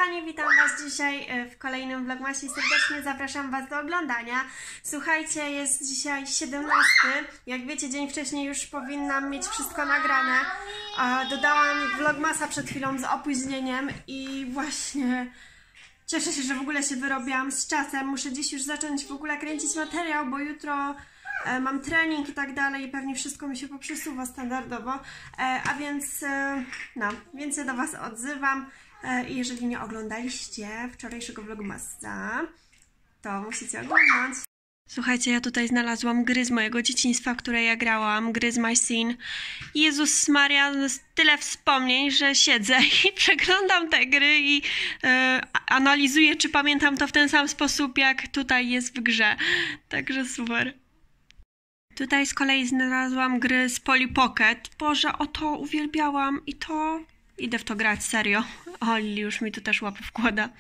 Kochani, witam Was dzisiaj w kolejnym vlogmasie i serdecznie zapraszam Was do oglądania. Słuchajcie, jest dzisiaj 17. Jak wiecie, dzień wcześniej już powinnam mieć wszystko nagrane. Dodałam vlogmasa przed chwilą z opóźnieniem i właśnie cieszę się, że w ogóle się wyrobiłam z czasem. Muszę dziś już zacząć w ogóle kręcić materiał, bo jutro mam trening i tak dalej i pewnie wszystko mi się poprzesuwa standardowo. A więc więc się do Was odzywam. I jeżeli nie oglądaliście wczorajszego vlogmasa, to musicie oglądać. Słuchajcie, ja tutaj znalazłam gry z mojego dzieciństwa, w które ja grałam, gry z My Scene. Jezus Maria, jest tyle wspomnień, że siedzę i przeglądam te gry i analizuję, czy pamiętam to w ten sam sposób, jak tutaj jest w grze. Także super. Tutaj z kolei znalazłam gry z Polly Pocket. Boże, o to uwielbiałam i to... Idę w to grać, serio. O, Lili już mi tu też łapę wkłada.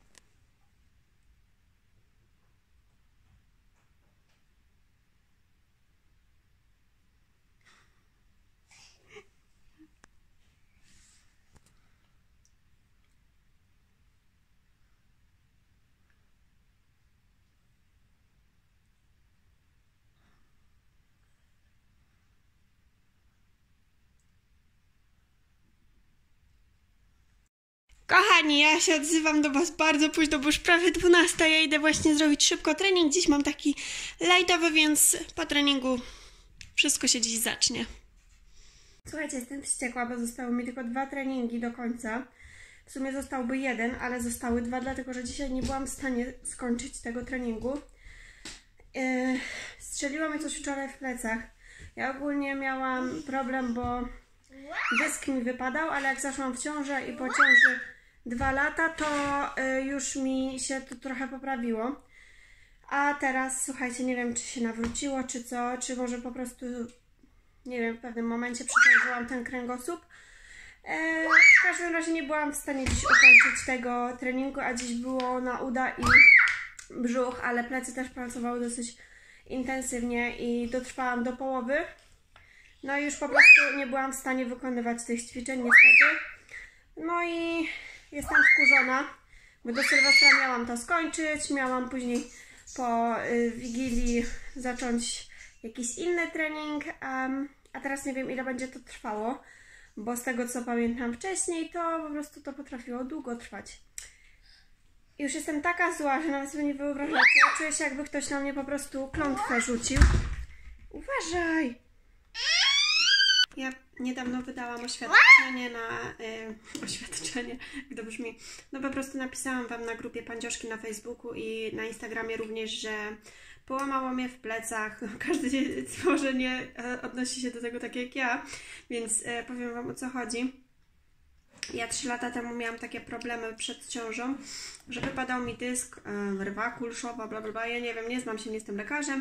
Kochani, ja się odzywam do Was bardzo późno, bo już prawie 12. Ja idę właśnie zrobić szybko trening. Dziś mam taki lightowy, więc po treningu wszystko się dziś zacznie. Słuchajcie, jestem wściekła, bo zostały mi tylko 2 treningi do końca. W sumie zostałby 1, ale zostały 2, dlatego że dzisiaj nie byłam w stanie skończyć tego treningu. Strzeliło mi coś wczoraj w plecach. Ja ogólnie miałam problem, bo dysk mi wypadał, ale jak zaszłam w ciążę i po ciąży 2 lata, to już mi się to trochę poprawiło. A teraz, słuchajcie, nie wiem, czy się nawróciło, czy co, czy może po prostu, nie wiem, w pewnym momencie przeciążyłam ten kręgosłup. W każdym razie nie byłam w stanie dziś ukończyć tego treningu, a dziś było na uda i brzuch, ale plecy też pracowały dosyć intensywnie i dotrwałam do połowy. No i już po prostu nie byłam w stanie wykonywać tych ćwiczeń, niestety. No i jestem wkurzona, bo do Sylwestra miałam to skończyć, miałam później po Wigilii zacząć jakiś inny trening, a teraz nie wiem, ile będzie to trwało, bo z tego, co pamiętam wcześniej, to po prostu to potrafiło długo trwać. Już jestem taka zła, że nawet sobie nie wyobrażacie. Czuję się, jakby ktoś na mnie po prostu klątwę rzucił. Uważaj! Ja niedawno wydałam oświadczenie oświadczenie, jak to brzmi, no po prostu napisałam Wam na grupie Pandzioszki na Facebooku i na Instagramie również, że połamało mnie w plecach. Każdy może nie odnosi się do tego tak jak ja, więc powiem Wam, o co chodzi. Ja 3 lata temu miałam takie problemy przed ciążą, że wypadał mi dysk, rwa kulszowa, bla bla bla, ja nie wiem, nie znam się, nie jestem lekarzem.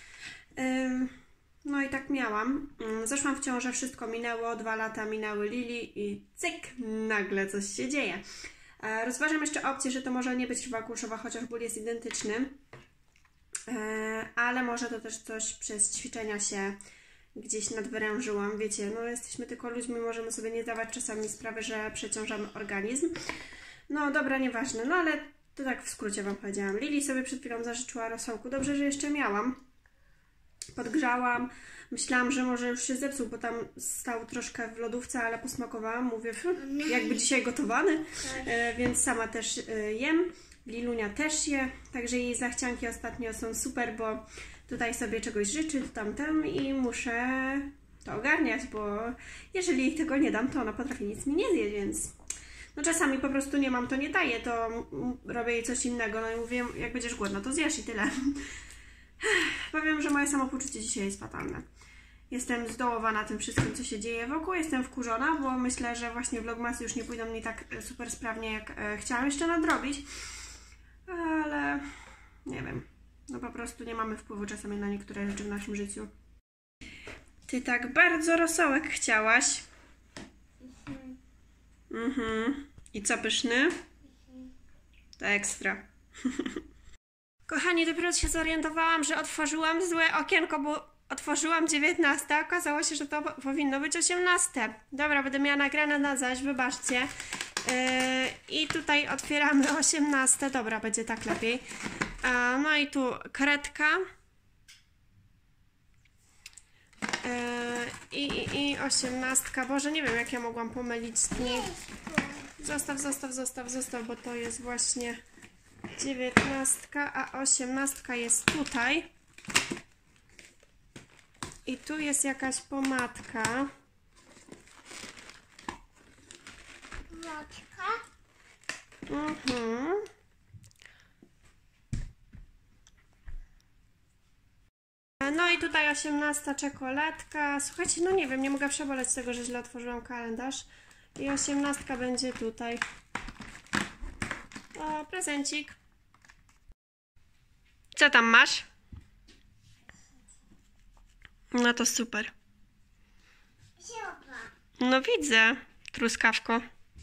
No i tak miałam. Zeszłam w ciążę, wszystko minęło, 2 lata minęły Lili i cyk, nagle coś się dzieje. Rozważam jeszcze opcję, że to może nie być rwa kulszowa, chociaż ból jest identyczny. Ale może to też coś przez ćwiczenia się gdzieś nadwyrężyłam. Wiecie, no jesteśmy tylko ludźmi, możemy sobie nie zdawać czasami sprawy, że przeciążamy organizm. No dobra, nieważne, no ale to tak w skrócie Wam powiedziałam. Lili sobie przed chwilą zażyczyła rosołku. Dobrze, że jeszcze miałam. Podgrzałam, myślałam, że może już się zepsuł, bo tam stał troszkę w lodówce, ale posmakowałam, mówię, jakby dzisiaj gotowany, więc sama też jem, Lilunia też je, także jej zachcianki ostatnio są super, bo tutaj sobie czegoś życzy, tamten i muszę to ogarniać, bo jeżeli jej tego nie dam, to ona potrafi nic mi nie zjeść, więc no czasami po prostu nie mam, to nie daję, to robię jej coś innego, no i mówię, jak będziesz głodna, to zjesz i tyle. Powiem, że moje samopoczucie dzisiaj jest fatalne. Jestem zdołowana tym wszystkim, co się dzieje wokół. Jestem wkurzona, bo myślę, że właśnie vlogmasy już nie pójdą mi tak super sprawnie, jak chciałam jeszcze nadrobić. Ale nie wiem. No po prostu nie mamy wpływu czasami na niektóre rzeczy w naszym życiu. Ty tak bardzo rosołek chciałaś. I co, pyszny? To ekstra. Kochani, dopiero się zorientowałam, że otworzyłam złe okienko, bo otworzyłam 19, okazało się, że to powinno być 18. Dobra, będę miała nagrane na zaś, wybaczcie. I tutaj otwieramy 18. Dobra, będzie tak lepiej. No i tu kredka. I 18. Boże, nie wiem, jak ja mogłam pomylić z dni. Zostaw, bo to jest właśnie 19, a 18 jest tutaj. I tu jest jakaś pomadka. No i tutaj 18 czekoladka. Słuchajcie, no nie wiem, nie mogę przeboleć tego, że źle otworzyłam kalendarz. I 18 będzie tutaj. O, prezencik. Co tam masz? No to super. No widzę, truskawko.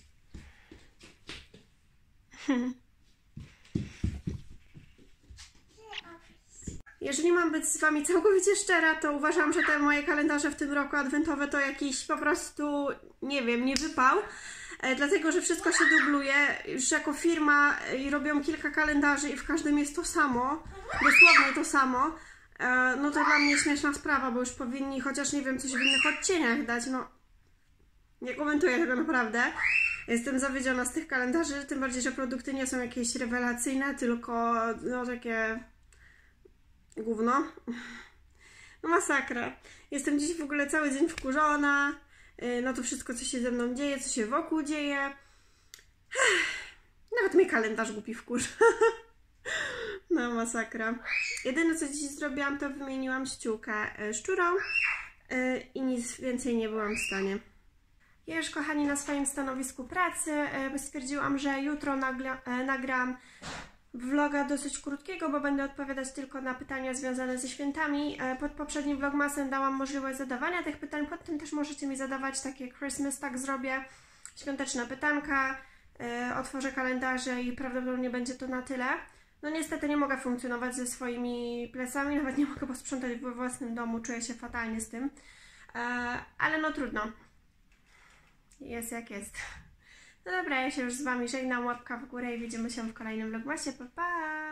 Jeżeli mam być z Wami całkowicie szczera, to uważam, że te moje kalendarze w tym roku adwentowe to jakiś po prostu, nie wiem, nie wypał. Dlatego, że wszystko się dubluje. Już jako firma robią kilka kalendarzy i w każdym jest to samo. Dosłownie to samo. No to dla mnie śmieszna sprawa, bo już powinni chociaż, nie wiem, coś w innych odcieniach dać. No, nie komentuję tego naprawdę. Jestem zawiedziona z tych kalendarzy, tym bardziej, że produkty nie są jakieś rewelacyjne, tylko no takie gówno. No masakra. Jestem dziś w ogóle cały dzień wkurzona. No to wszystko, co się ze mną dzieje, co się wokół dzieje. Nawet mnie kalendarz głupi wkurza. No masakra. Jedyne, co dziś zrobiłam, to wymieniłam ściółkę szczurą i nic więcej nie byłam w stanie. Ja już, kochani, na swoim stanowisku pracy stwierdziłam, że jutro nagram vloga dosyć krótkiego, bo będę odpowiadać tylko na pytania związane ze świętami. Pod poprzednim vlogmasem dałam możliwość zadawania tych pytań, pod tym też możecie mi zadawać takie Christmas, tak zrobię, świąteczne pytanka, otworzę kalendarze i prawdopodobnie będzie to na tyle. No niestety nie mogę funkcjonować ze swoimi plecami, nawet nie mogę posprzątać we własnym domu, czuję się fatalnie z tym, ale no trudno. Jest jak jest. No dobra, ja się już z Wami żegnam, łapka w górę i widzimy się w kolejnym vlogmasie. Pa, pa!